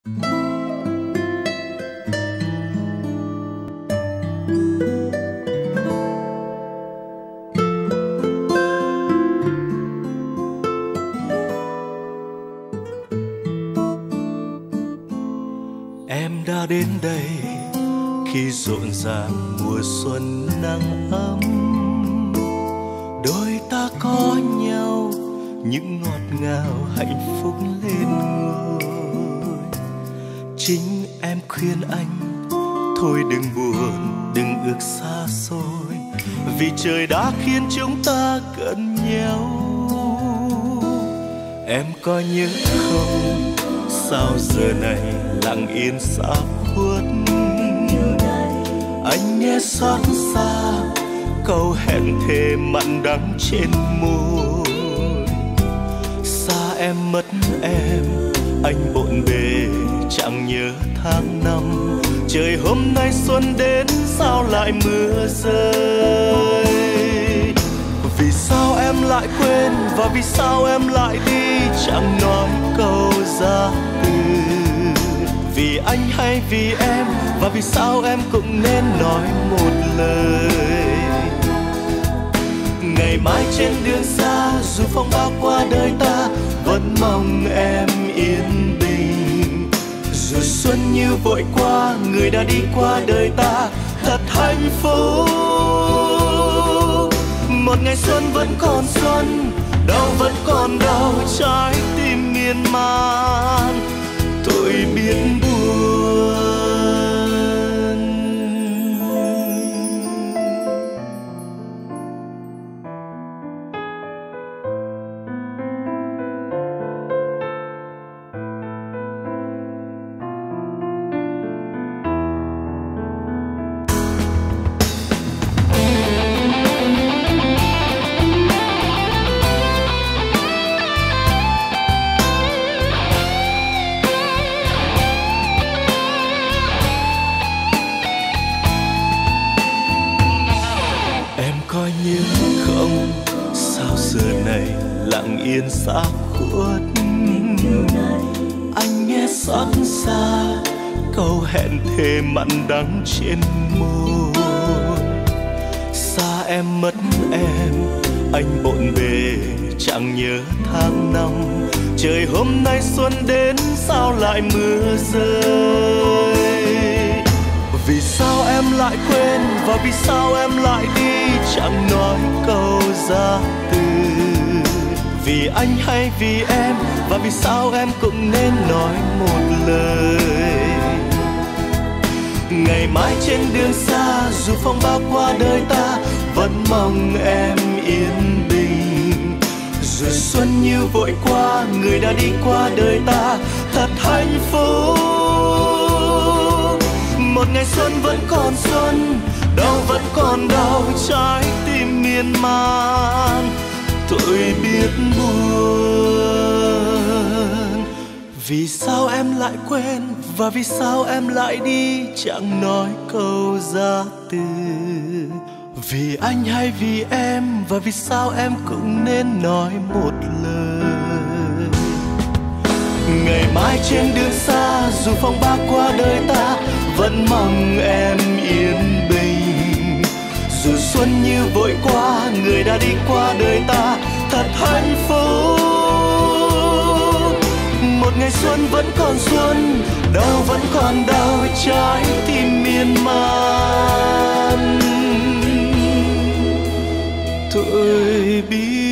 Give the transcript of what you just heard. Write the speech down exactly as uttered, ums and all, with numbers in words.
Em đã đến đây khi rộn ràng mùa xuân nắng ấm, đôi ta có nhau những ngọt ngào hạnh phúc lên ngôi. Chính em khuyên anh thôi đừng buồn, đừng ước xa xôi, vì trời đã khiến chúng ta gần nhau. Em có nhớ không, sao giờ này lặng yên xa khuất, anh nghe xót xa câu hẹn thề mặn đắng trên môi. Xa em mất em, anh bộn bề chẳng nhớ tháng năm. Trời hôm nay xuân đến sao lại mưa rơi? Vì sao em lại quên và vì sao em lại đi chẳng nói câu ra từ? Vì anh hay vì em, và vì sao em cũng nên nói một lời. Ngày mai trên đường xa, dù phong ba qua đời ta, vẫn mong em yên bình. Dù xuân như vội qua, người đã đi qua đời ta thật hạnh phúc. Một ngày xuân vẫn còn xuân, đau vẫn còn đau, trái tim miên man tôi biết buồn. Lặng yên xa khuất, anh nghe xót xa câu hẹn thề mặn đắng trên môi. Xa em mất em, anh bộn bề chẳng nhớ tháng năm. Trời hôm nay xuân đến sao lại mưa rơi? Vì sao em lại quên và vì sao em lại đi chẳng nói câu ra từ? Vì anh hay vì em, và vì sao em cũng nên nói một lời. Ngày mai trên đường xa, dù phong ba qua đời ta, vẫn mong em yên bình. Dù xuân như vội qua, người đã đi qua đời ta thật hạnh phúc. Một ngày xuân vẫn còn xuân, đau vẫn còn đau, trái tim miên man tôi biết buồn. Vì sao em lại quên và vì sao em lại đi chẳng nói câu ra từ? Vì anh hay vì em, và vì sao em cũng nên nói một lời. Ngày mai trên đường xa, dù phong ba qua đời ta, vẫn mong em yên bình. Dù xuân như vội qua, người đã đi qua đời ta thật hạnh phúc. Một ngày xuân vẫn còn xuân, đau vẫn còn đau, trái tim miên man tôi biết.